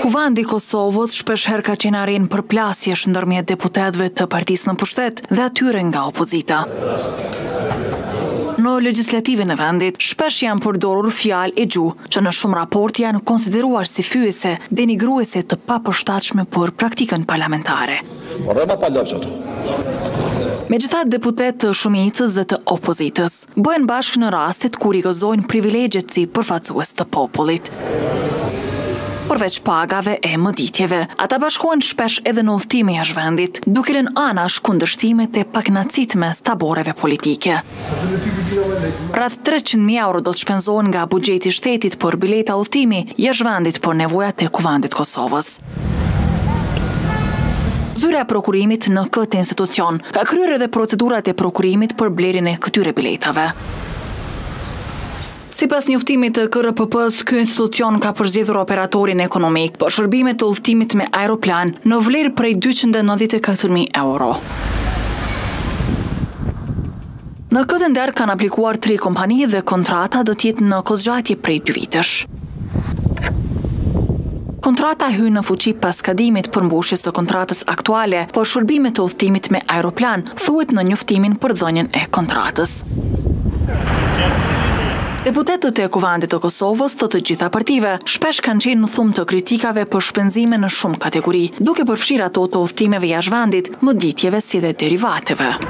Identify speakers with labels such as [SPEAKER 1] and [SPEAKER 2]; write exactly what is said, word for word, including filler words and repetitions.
[SPEAKER 1] Kuvandi i Kosovës shpeshherë ka qenë arenë përplasjesh ndërmjet deputetëve të partisë në pushtet dhe atyre nga opozita. Në legjislativën e vendit, shpesh janë përdorur fjalë e gjuhë që në shumë raporte janë konsideruar si fyese, denigruese të papërshtatshme për praktikën parlamentare. Megjithatë, deputet të shumicës dhe të opozitës bëhen bashkë në rastet kur i gëzojnë privilegjet si përfaqësues të popullit. Përveç pagave e mëditjeve, ata bashkohen shpesh edhe në udhëtime jashtë vendit, duke lënë anash kundërshtimet e pakënaqësitë mes taboreve politike. Rreth treqind mijë euro do të shpenzohen nga buxheti i shtetit për bileta udhëtimi jashtë vendit për nevojat e Kuvandit të Kosovës. Zyra e prokurimit në këtë institucion ka kryer edhe procedurat e prokurimit për blerjen e këtyre biletave. Sipas njoftimit të K R P P-s, ky institucion ka përzgjedhur operatorin ekonomik për shërbime të udhëtimit me aeroplan në vlerë prej dyqind e nëntëdhjetë e katër mijë euro. Në këtë nder kanë aplikuar tri kompani dhe kontrata do të jetë në kozgjatje prej dy vitesh. Kontrata hyn në fuqi pas kadimit përmbushjes së kontratës aktuale, por shërbime të udhëtimit me aeroplan thuhet në njoftimin për dhënien e kontratës. Deputetët e Kuvandit të Kosovës të të gjitha partive shpesh kanë qenë në thumë të kritikave për shpenzime në shumë kategori, duke përfshirë ato të udhëtimeve jashtë vendit, mëditjeve si dhe derivateve.